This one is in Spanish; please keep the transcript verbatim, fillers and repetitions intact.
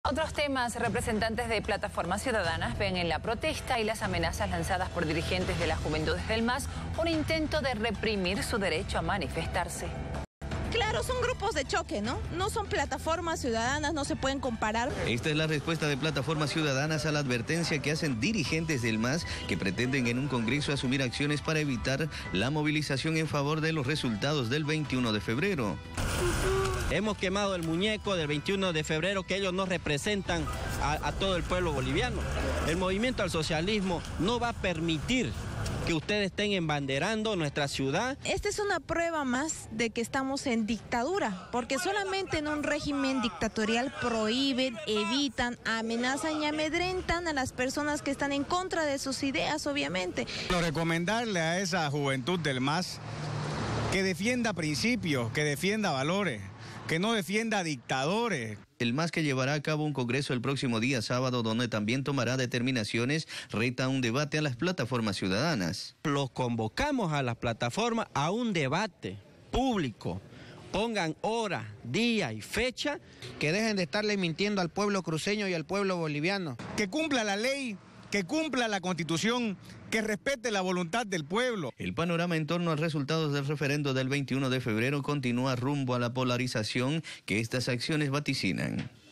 Otros temas, representantes de plataformas ciudadanas ven en la protesta y las amenazas lanzadas por dirigentes de las Juventudes del M A S un intento de reprimir su derecho a manifestarse. Claro, son grupos de choque, ¿no? No son plataformas ciudadanas, no se pueden comparar. Esta es la respuesta de plataformas ciudadanas a la advertencia que hacen dirigentes del M A S que pretenden en un congreso asumir acciones para evitar la movilización en favor de los resultados del veintiuno de febrero. Hemos quemado el muñeco del veintiuno de febrero que ellos no representan a, a todo el pueblo boliviano. El movimiento al socialismo no va a permitir que ustedes estén embanderando nuestra ciudad. Esta es una prueba más de que estamos en dictadura, porque solamente en un régimen dictatorial prohíben, evitan, amenazan y amedrentan a las personas que están en contra de sus ideas, obviamente. Lo recomendarle a esa juventud del M A S que defienda principios, que defienda valores, que no defienda dictadores. El M A S, que llevará a cabo un congreso el próximo día sábado, donde también tomará determinaciones, reta un debate a las plataformas ciudadanas. Los convocamos a las plataformas a un debate público. Pongan hora, día y fecha. Que dejen de estarle mintiendo al pueblo cruceño y al pueblo boliviano. Que cumpla la ley, que cumpla la Constitución, que respete la voluntad del pueblo. El panorama en torno a los resultados del referendo del veintiuno de febrero continúa rumbo a la polarización que estas acciones vaticinan.